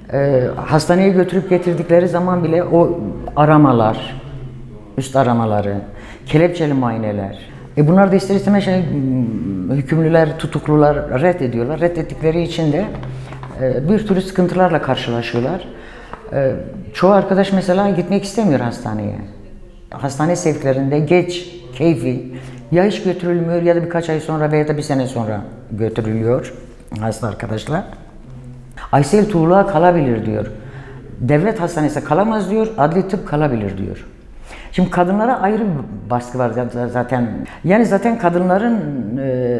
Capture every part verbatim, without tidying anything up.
Ee, hastaneye götürüp getirdikleri zaman bile o aramalar, üst aramaları, kelepçeli muayeneler. E bunlar da ister istemez şey, hükümlüler, tutuklular reddediyorlar. Reddettikleri için de e, bir sürü sıkıntılarla karşılaşıyorlar. E, çoğu arkadaş mesela gitmek istemiyor hastaneye. Hastane sevklerinde geç, keyfi, ya hiç götürülmüyor ya da birkaç ay sonra veya da bir sene sonra götürülüyor hasta arkadaşlar. Aysel Tuğla kalabilir diyor. Devlet hastanesi kalamaz diyor, adli tıp kalabilir diyor. Şimdi kadınlara ayrı bir baskı var zaten. Yani zaten kadınların e,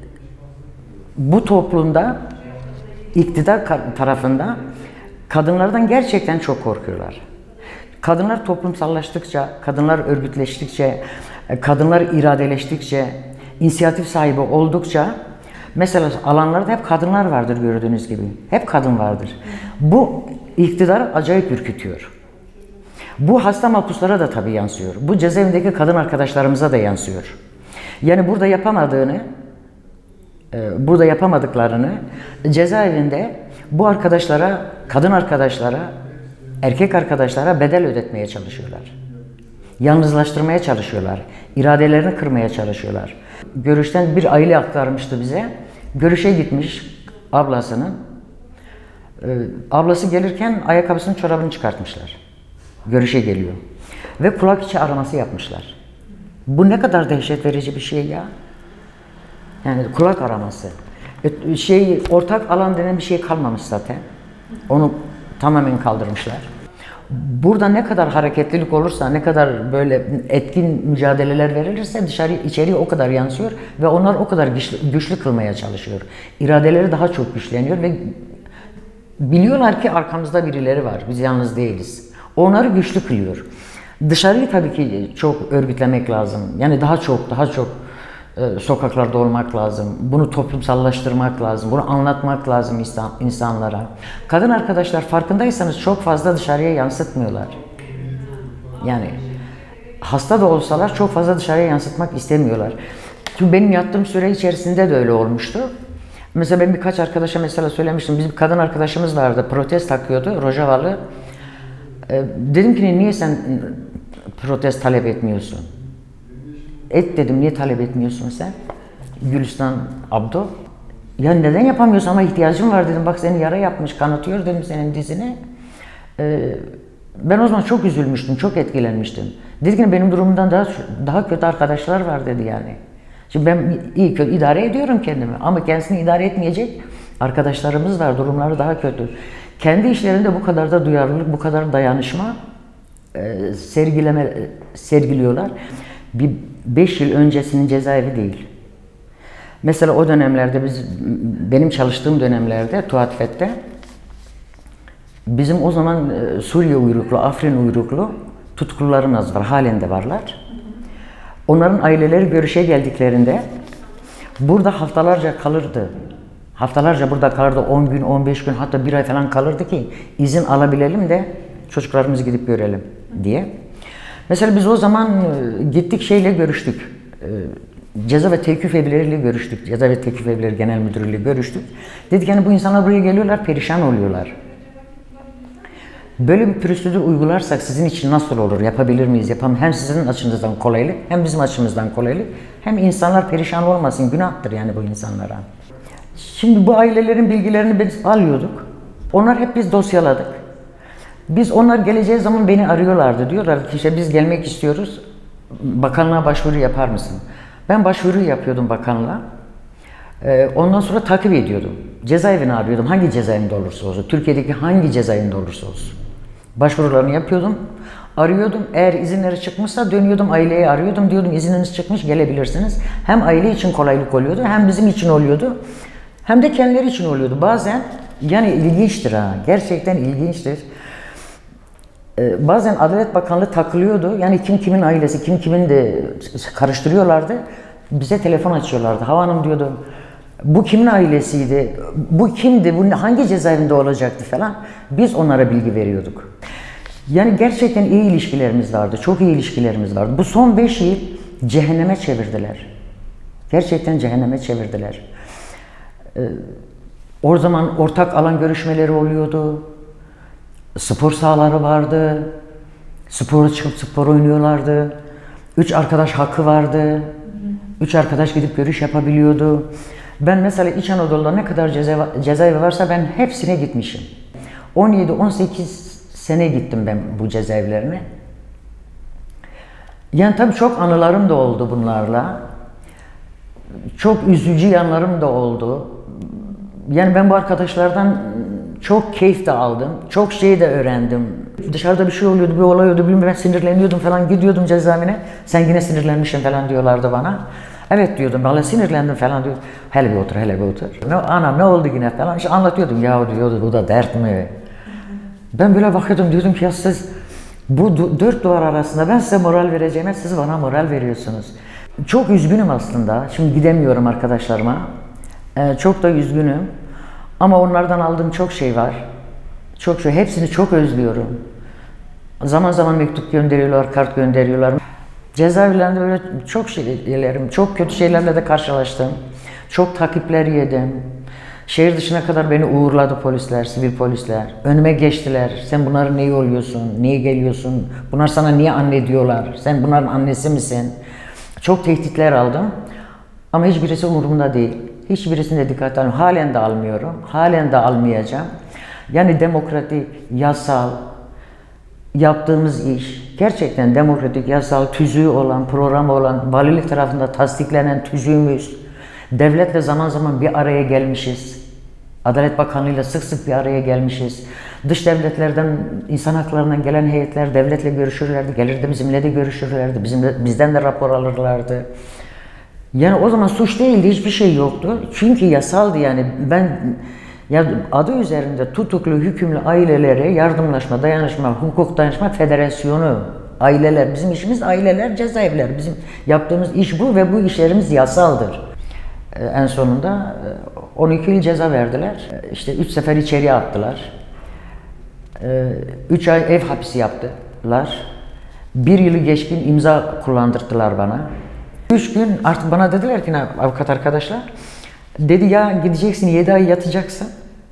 bu toplumda iktidar tarafında kadınlardan gerçekten çok korkuyorlar. Kadınlar toplumsallaştıkça, kadınlar örgütleştikçe, kadınlar iradeleştikçe, inisiyatif sahibi oldukça, mesela alanlarda hep kadınlar vardır gördüğünüz gibi. Hep kadın vardır. Bu iktidar acayip ürkütüyor. Bu hasta mahpuslara da tabii yansıyor. Bu cezaevindeki kadın arkadaşlarımıza da yansıyor. Yani burada yapamadığını, burada yapamadıklarını cezaevinde bu arkadaşlara, kadın arkadaşlara, erkek arkadaşlara bedel ödetmeye çalışıyorlar. Yalnızlaştırmaya çalışıyorlar. İradelerini kırmaya çalışıyorlar. Görüşten bir aile aktarmıştı bize. Görüşe gitmiş ablasının. Ee, ablası gelirken ayakkabısının çorabını çıkartmışlar. Görüşe geliyor. Ve kulak içi araması yapmışlar. Bu ne kadar dehşet verici bir şey ya. Yani kulak araması. Şey, ortak alan denen bir şey kalmamış zaten. Onu tamamen kaldırmışlar. Burada ne kadar hareketlilik olursa, ne kadar böyle etkin mücadeleler verilirse dışarı içeriye o kadar yansıyor ve onlar o kadar güçlü, güçlü kılmaya çalışıyor. İradeleri daha çok güçleniyor ve biliyorlar ki arkamızda birileri var. Biz yalnız değiliz. Onları güçlü kılıyor. Dışarıyı tabii ki çok örgütlemek lazım. Yani daha çok, daha çok e, sokaklarda olmak lazım. Bunu toplumsallaştırmak lazım. Bunu anlatmak lazım insan, insanlara. Kadın arkadaşlar farkındaysanız çok fazla dışarıya yansıtmıyorlar. Yani hasta da olsalar çok fazla dışarıya yansıtmak istemiyorlar. Çünkü benim yattığım süre içerisinde de öyle olmuştu. Mesela ben birkaç arkadaşa mesela söylemiştim. Bizim bir kadın arkadaşımız vardı. Protez takıyordu. Rojavalı. Ee, dedim ki niye sen protez talep etmiyorsun? Et dedim, niye talep etmiyorsun sen? Gülistan Abdo. Ya neden yapamıyorsun ama ihtiyacım var dedim. Bak seni yara yapmış, kanatıyor dedim senin dizine. Ee, ben o zaman çok üzülmüştüm, çok etkilenmiştim. Dedi ki benim durumumdan daha daha kötü arkadaşlar var dedi yani. Şimdi ben iyi kötü idare ediyorum kendimi ama kendisini idare etmeyecek arkadaşlarımız var, durumları daha kötü. Kendi işlerinde bu kadar da duyarlılık, bu kadar dayanışma e, sergileme sergiliyorlar. Bir beş yıl öncesinin cezaevi değil. Mesela o dönemlerde biz, benim çalıştığım dönemlerde Tuhatifet'te bizim o zaman e, Suriye uyruklu, Afrin uyruklu tutuklularımız var, halen de varlar. Onların aileleri görüşe geldiklerinde burada haftalarca kalırdı. Haftalarca burada kalırdı, on gün, on beş gün, hatta bir ay falan kalırdı ki izin alabilelim de çocuklarımızı gidip görelim diye. Mesela biz o zaman gittik şeyle görüştük. Ceza ve Tevkif Evleriyle görüştük. Ceza ve Tevkif Evleri Genel Müdürlüğü'yle görüştük. Dedik hani bu insanlar buraya geliyorlar, perişan oluyorlar. Böyle bir prosedür uygularsak sizin için nasıl olur? Yapabilir miyiz? Yapalım. Hem sizin açınızdan kolaylık, hem bizim açımızdan kolaylık. Hem insanlar perişan olmasın. Günahtır yani bu insanlara. Şimdi bu ailelerin bilgilerini biz alıyorduk. Onlar hep biz dosyaladık. Biz onlar geleceği zaman beni arıyorlardı. Diyorlar ki işte biz gelmek istiyoruz. Bakanlığa başvuru yapar mısın? Ben başvuru yapıyordum bakanlığa. Ee, ondan sonra takip ediyordum. Cezaevini arıyordum. Hangi cezaevinde olursa olsun. Türkiye'deki hangi cezaevinde olursa olsun. Başvurularını yapıyordum. Arıyordum. Eğer izinleri çıkmışsa dönüyordum, aileyi arıyordum. Diyordum izniniz çıkmış, gelebilirsiniz. Hem aile için kolaylık oluyordu, hem bizim için oluyordu. Hem de kendileri için oluyordu. Bazen yani ilginçtir ha. Gerçekten ilginçtir. Ee, bazen Adalet Bakanlığı takılıyordu. Yani kim kimin ailesi, kim kimin de karıştırıyorlardı. Bize telefon açıyorlardı. Hava Hanım diyordu. Bu kimin ailesiydi? Bu kimdi? Bu hangi cezaevinde olacaktı falan. Biz onlara bilgi veriyorduk. Yani gerçekten iyi ilişkilerimiz vardı. Çok iyi ilişkilerimiz vardı. Bu son beş yıl cehenneme çevirdiler. Gerçekten cehenneme çevirdiler. Ee, o zaman ortak alan görüşmeleri oluyordu. Spor sahaları vardı. Spora çıkıp spor oynuyorlardı. Üç arkadaş hakkı vardı. Üç arkadaş gidip görüş yapabiliyordu. Ben mesela İç Anadolu'da ne kadar cezaevi, cezaevi varsa ben hepsine gitmişim. on yedi on sekiz sene gittim ben bu cezaevlerine. Yani tabii çok anılarım da oldu bunlarla. Çok üzücü yanlarım da oldu. Yani ben bu arkadaşlardan çok keyif de aldım. Çok şey de öğrendim. Dışarıda bir şey oluyordu, bir olay oluyordu. Bilmiyorum, ben sinirleniyordum falan. Gidiyordum cezaevine. Sen yine sinirlenmişsin falan diyorlardı bana. Evet diyordum. Vallahi sinirlendim falan diyor. Hele bir otur, hele bir otur. Ne, anam ne oldu yine falan. İşte anlatıyordum. Ya diyordu, bu da dert mi? Ben böyle bakıyordum, diyordum ki ya siz bu dört duvar arasında ben size moral vereceğime siz bana moral veriyorsunuz. Çok üzgünüm aslında. Şimdi gidemiyorum arkadaşlarıma. Ee, çok da üzgünüm. Ama onlardan aldığım çok şey var. Çok şey. Hepsini çok özlüyorum. Zaman zaman mektup gönderiyorlar, kart gönderiyorlar. Cezaevlerinde böyle çok şeylerim, çok kötü şeylerle de karşılaştım. Çok takipler yedim. Şehir dışına kadar beni uğurladı polisler, sivil polisler. Önüme geçtiler. Sen bunların neyi oluyorsun, niye geliyorsun? Bunlar sana niye anne diyorlar? Sen bunların annesi misin? Çok tehditler aldım. Ama hiçbirisi umurumda değil. Hiçbirisini de dikkate almıyorum. Halen de almıyorum. Halen de almayacağım. Yani demokratik, yasal, yaptığımız iş, gerçekten demokratik, yasal, tüzüğü olan, programı olan, valilik tarafında tasdiklenen tüzüğümüz, devletle zaman zaman bir araya gelmişiz. Adalet Bakanlığı'yla sık sık bir araya gelmişiz. Dış devletlerden, insan haklarından gelen heyetler devletle görüşürlerdi, gelirdi bizimle de görüşürlerdi, bizimle, bizden de rapor alırlardı. Yani o zaman suç değildi, hiçbir şey yoktu. Çünkü yasaldı yani. Ben ya adı üzerinde tutuklu, hükümlü ailelere yardımlaşma, dayanışma, hukuk dayanışma federasyonu, aileler, bizim işimiz aileler, cezaevler. Bizim yaptığımız iş bu ve bu işlerimiz yasaldır. Ee, en sonunda on iki yıl ceza verdiler. İşte üç sefer içeriye attılar. Ee, üç ay ev hapsi yaptılar. Bir yılı geçkin imza kullandırdılar bana. Üç gün artık bana dediler ki avukat arkadaşlar, dedi ya gideceksin yedi ay yatacaksın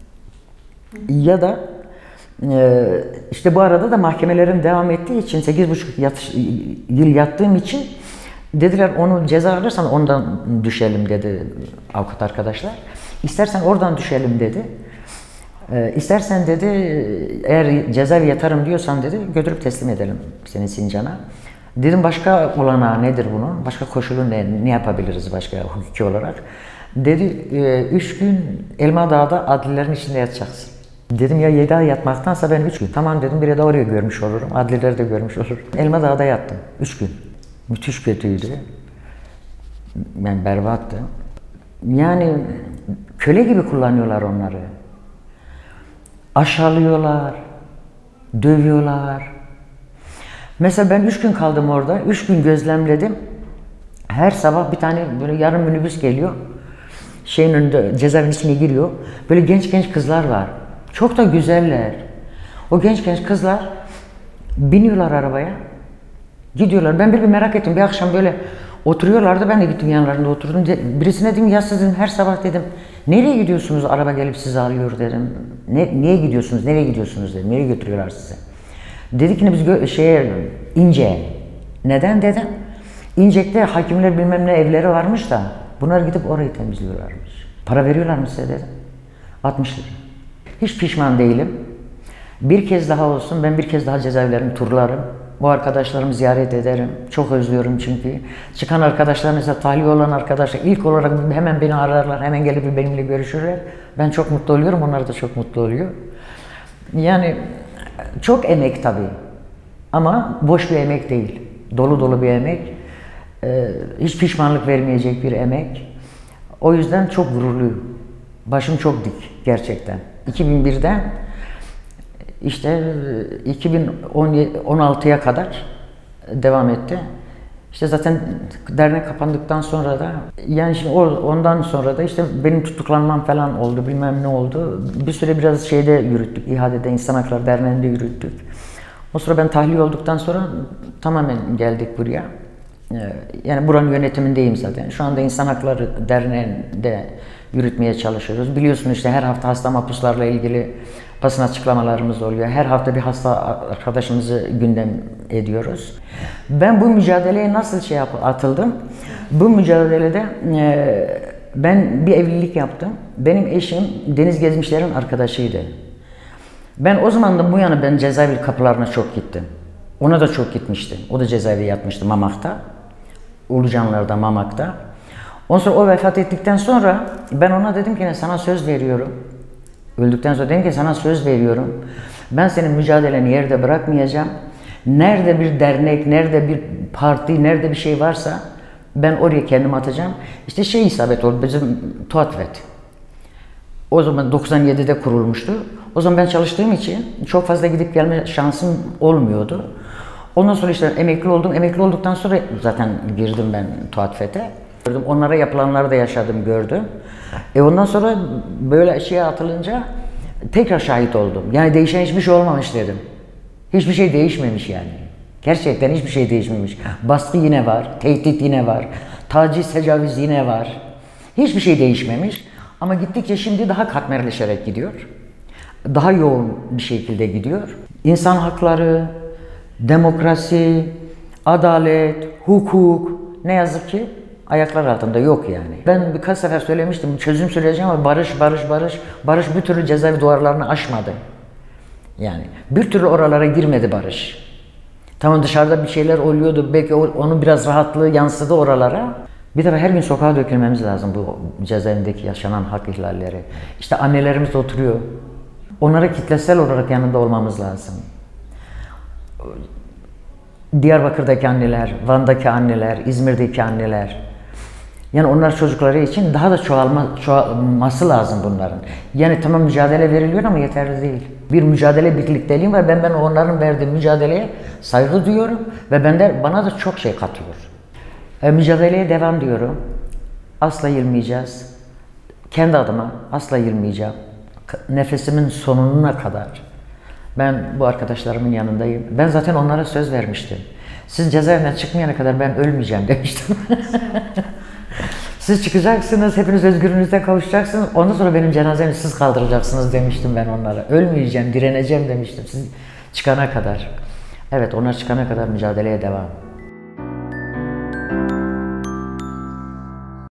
ya da e, işte bu arada da mahkemelerim devam ettiği için sekiz buçuk yıl yattığım için dediler onu ceza alırsan ondan düşelim dedi avukat arkadaşlar. İstersen oradan düşelim dedi. E, istersen dedi eğer cezaevi yatarım diyorsan dedi götürüp teslim edelim seni Sincan'a. Dedim başka olanağı nedir bunun? Başka koşulu ne? Ne yapabiliriz başka hukuki olarak? Dedi e, üç gün Elmadağ'da adlilerin içinde yatacaksın. Dedim ya yedi ay yatmaktansa ben üç gün. Tamam dedim bir de oraya görmüş olurum. Adlileri de görmüş olurum. Elmadağ'da yattım. üç gün. Müthiş kötüydü. Yani berbattı. Yani köle gibi kullanıyorlar onları. Aşağılıyorlar. Dövüyorlar. Mesela ben üç gün kaldım orada, üç gün gözlemledim. Her sabah bir tane böyle yarım minibüs geliyor. Şeyin önünde, cezaevinin içine giriyor. Böyle genç genç kızlar var. Çok da güzeller. O genç genç kızlar biniyorlar arabaya. Gidiyorlar. Ben bir, bir merak ettim. Bir akşam böyle oturuyorlardı. Ben de gittim yanlarında oturdum. Birisine dedim ya sizin her sabah dedim. Nereye gidiyorsunuz? Araba gelip sizi alıyor dedim. Ne, niye gidiyorsunuz? Nereye gidiyorsunuz dedim. Nereye götürüyorlar sizi? Dedi ki biz şeye İnce. Neden dedim? İncek'te hakimler bilmem ne evleri varmış da bunlar gidip orayı temizliyorlarmış. Para veriyorlar mı size dedim. altmış lira. Hiç pişman değilim. Bir kez daha olsun ben bir kez daha cezaevlerini turlarım. Bu arkadaşlarımı ziyaret ederim. Çok özlüyorum çünkü. Çıkan arkadaşlar mesela tahliye olan arkadaşlar ilk olarak hemen beni ararlar. Hemen gelip benimle görüşürler. Ben çok mutlu oluyorum. Onlar da çok mutlu oluyor. Yani çok emek tabii. Ama boş bir emek değil. Dolu dolu bir emek. Ee, hiç pişmanlık vermeyecek bir emek. O yüzden çok gururluyum. Başım çok dik gerçekten. iki bin birden işte iki bin on altıya kadar devam etti. İşte zaten dernek kapandıktan sonra da yani şimdi ondan sonra da işte benim tutuklanmam falan oldu, bilmem ne oldu. Bir süre biraz şeyde yürüttük, İHA'de İnsan Hakları Derneği'nde yürüttük. O sıra ben tahliye olduktan sonra tamamen geldik buraya. Yani buranın yönetimindeyim zaten. Şu anda İnsan Hakları Derneği'nde yürütmeye çalışıyoruz. Biliyorsunuz işte her hafta hasta mahpuslarla ilgili Basın açıklamalarımız oluyor. Her hafta bir hasta arkadaşımızı gündem ediyoruz. Ben bu mücadeleye nasıl şey yap atıldım? Bu mücadelede e, ben bir evlilik yaptım. Benim eşim Deniz Gezmişler'in arkadaşıydı. Ben o zamandan bu yana ben cezaevi kapılarına çok gittim. Ona da çok gitmiştim. O da cezaevi yatmıştı Mamak'ta. Ulucanlar'da, Mamak'ta. Ondan sonra o vefat ettikten sonra ben ona dedim ki sana söz veriyorum. Öldükten sonra dedim ki sana söz veriyorum. Ben senin mücadeleni yerde bırakmayacağım. Nerede bir dernek, nerede bir parti, nerede bir şey varsa ben oraya kendimi atacağım. İşte şey isabet oldu bizim TUATVET. O zaman doksan yedide kurulmuştu. O zaman ben çalıştığım için çok fazla gidip gelme şansım olmuyordu. Ondan sonra işte emekli oldum. Emekli olduktan sonra zaten girdim ben TUATVET'e. Onlara yapılanları da yaşadım, gördüm. E ondan sonra böyle şeye atılınca tekrar şahit oldum. Yani değişen hiçbir şey olmamış dedim. Hiçbir şey değişmemiş yani. Gerçekten hiçbir şey değişmemiş. Baskı yine var, tehdit yine var, taciz, tecavüz yine var. Hiçbir şey değişmemiş. Ama gittikçe şimdi daha katmerleşerek gidiyor. Daha yoğun bir şekilde gidiyor. İnsan hakları, demokrasi, adalet, hukuk ne yazık ki ayaklar altında yok yani. Ben birkaç sefer söylemiştim, çözüm söyleyeceğim ama barış, barış, barış, barış bir türlü cezaevi duvarlarını aşmadı. Yani bir türlü oralara girmedi barış. Tamam dışarıda bir şeyler oluyordu, belki onun biraz rahatlığı yansıdı oralara. Bir de her gün sokağa dökülmemiz lazım bu cezaevindeki yaşanan hak ihlalleri. İşte annelerimiz oturuyor. Onlara kitlesel olarak yanında olmamız lazım. Diyarbakır'daki anneler, Van'daki anneler, İzmir'deki anneler. Yani onlar çocukları için daha da çoğalma, çoğalması lazım bunların. Yani tamam mücadele veriliyor ama yeterli değil. Bir mücadele birlikteliğim var. Ben ben onların verdiği mücadeleye saygı duyuyorum ve bende bana da çok şey katıyor. E, mücadeleye devam diyorum. Asla yılmayacağız. Kendi adıma asla yılmayacağım. Nefesimin sonuna kadar. Ben bu arkadaşlarımın yanındayım. Ben zaten onlara söz vermiştim. Siz cezaevinden çıkmayana kadar ben ölmeyeceğim demiştim. Siz çıkacaksınız, hepiniz özgürlüğünüze kavuşacaksınız. Ondan sonra benim cenazemi siz kaldıracaksınız demiştim ben onlara. Ölmeyeceğim, direneceğim demiştim siz çıkana kadar. Evet, onlar çıkana kadar mücadeleye devam.